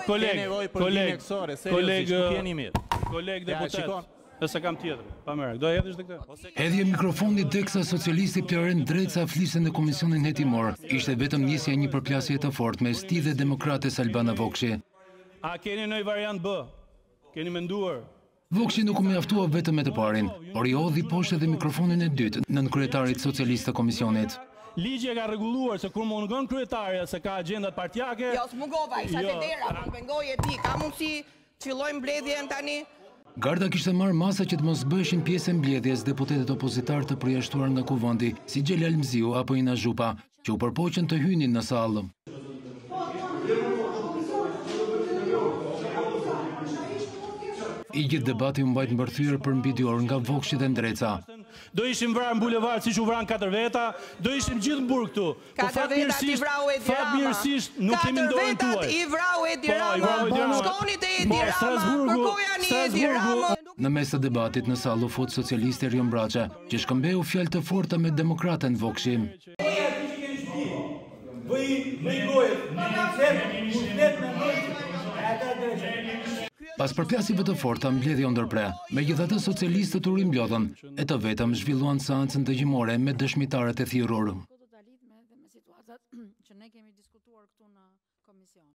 Koleg deputet, nëse kam tjetër, pa merë, do hedhësh dhe këtë? Hedhje mikrofonit teksa socialisti Pjaren Dreca fliste në komisionin hetimor, ishte vetëm nisja një përplasje të fortë mes tij dhe demokrates Albana Vokshi. A keni një variant B? Keni menduar? Vokshi nuk u mjaftua vetëm me të parin, por i hodhi poshtë edhe mikrofonin e dytë nën kryetarit socialist të komisionit. Ligji e ka rregulluar se kur mungon kryetarja se ka agjendat partijake. Jo, s'mungova, isha te dera, po pengoje ti, ka mundsi fillojmë mbledhjen tani? Garda kishte marrë masa që të mos bëheshin pjesë e mbledhjes deputetët opozitar të përjashtuar nga kuvendi, si Xhelal Mziu apo Ina Zhupa, që u përpoqën të hynin në sallë. I gjithë debati u mbajt mbërthyer për mbi 2 orë nga Vokshi dhe Ndreca. Do ishim vrarë në bulevard siç u vran 4 veta, do ishim gjithë në burg këtu. Po fatmirësisht nuk kemi ndorën tuaj. 4 vetat i vrau Edi Rama. Shkoni te Edi Rama, kërkoja një Edi Rama. Në mes të debatit në sallë u fut socialisti Erion Braça, që shkëmbeu fjalë të forta me demokratën Vokshi. Pas përplasjeve të forta, mbledhja u ndërpre. Megjithatë, socialistët u rimblodhën, e të vetëm zhvilluan seancën dëgjimore me dëshmitarët e thirrur.